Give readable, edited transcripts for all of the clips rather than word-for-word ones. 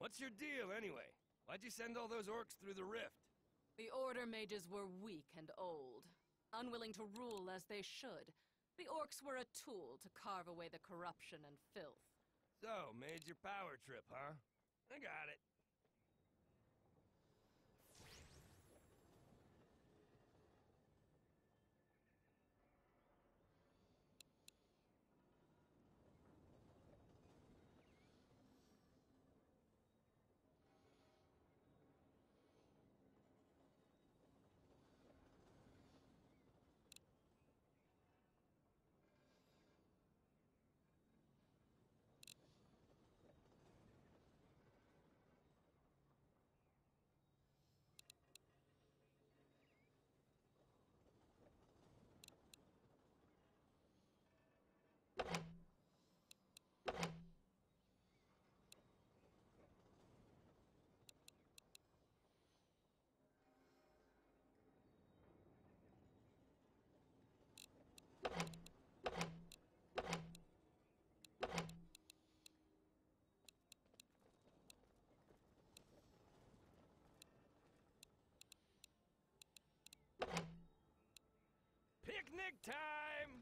What's your deal, anyway? Why'd you send all those orcs through the rift? The Order mages were weak and old, unwilling to rule as they should. The orcs were a tool to carve away the corruption and filth. So, made your power trip, huh? I got it. Picnic time!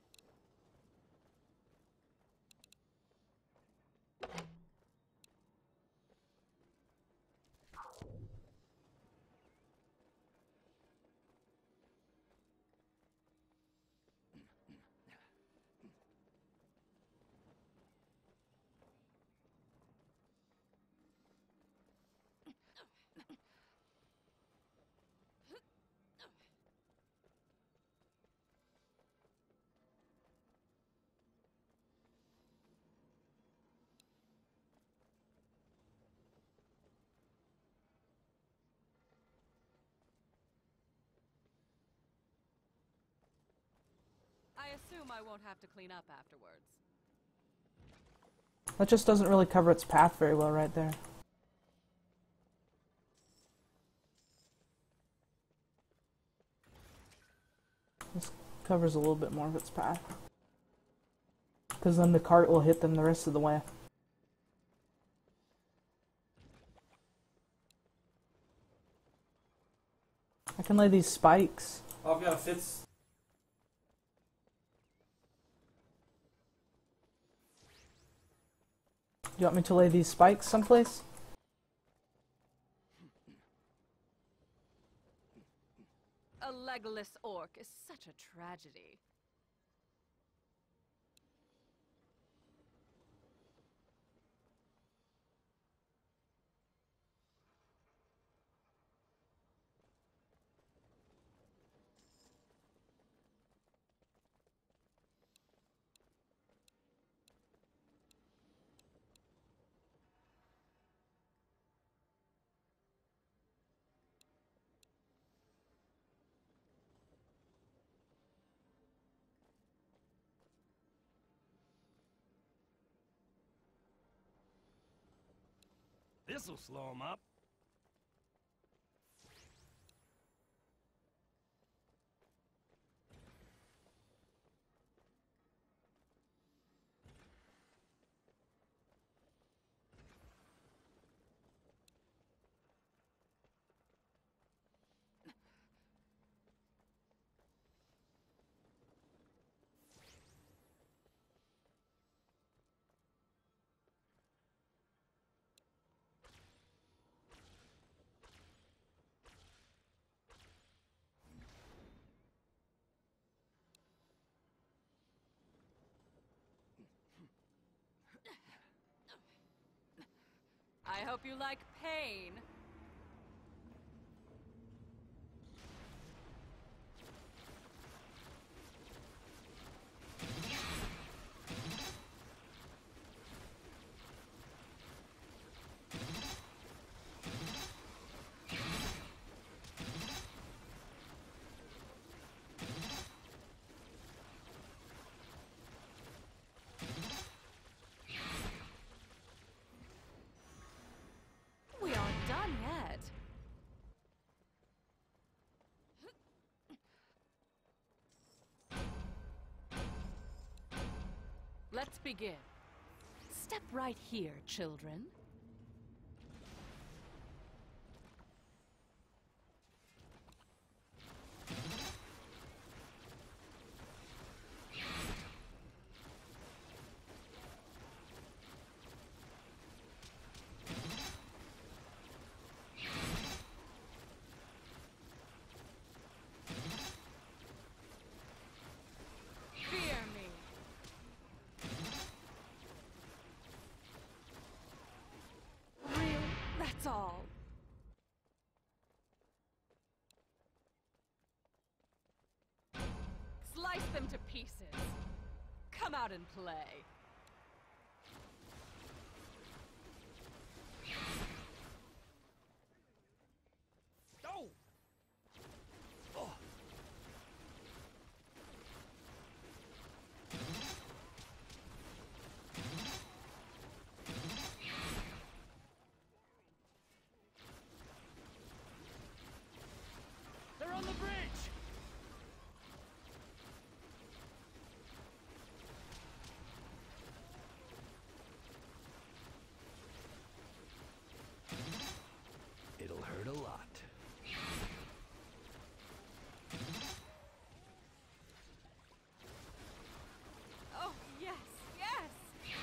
I assume I won't have to clean up afterwards. That just doesn't really cover its path very well right there. This covers a little bit more of its path. Because then the cart will hit them the rest of the way. I can lay these spikes. Oh, I've got a fits. Do you want me to lay these spikes someplace? A legless orc is such a tragedy. This'll slow him up. I hope you like pain. We aren't done yet. Let's begin. Step right here, children. that's all. Slice them to pieces. Come out and play. Oh! Oh! They're on the bridge! It'll hurt a lot. Oh, yes, yes!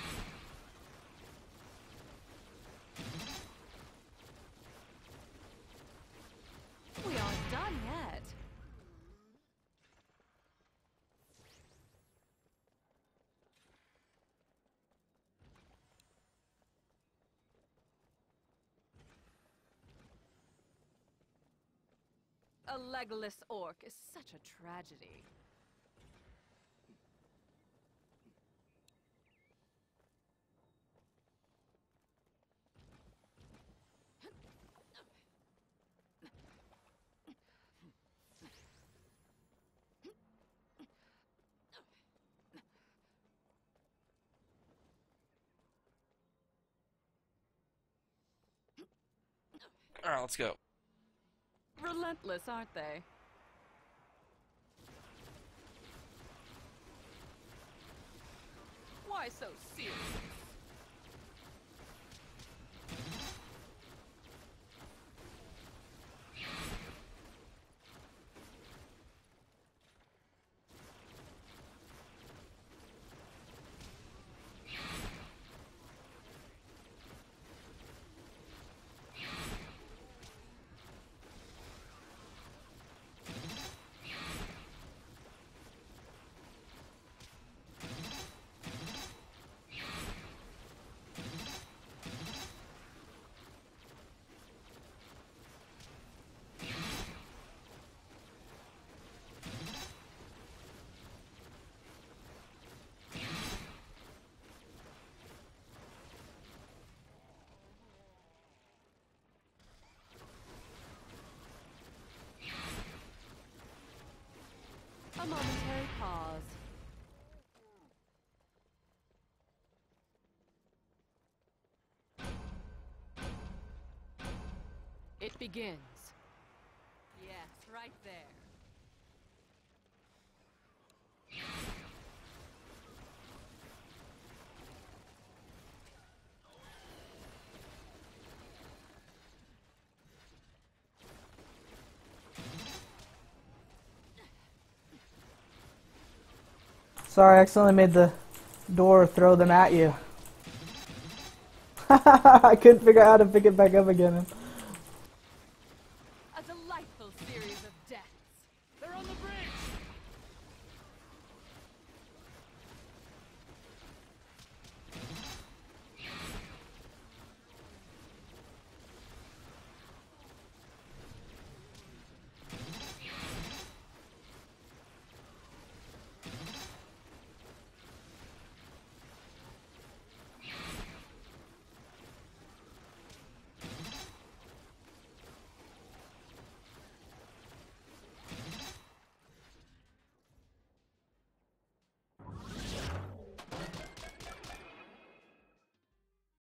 We aren't done yet. A legless orc is such a tragedy. Alright, let's go. Relentless, aren't they? Why so serious? A momentary pause. It begins. Yes, right there. Sorry, I accidentally made the door throw them at you. I couldn't figure out how to pick it back up again.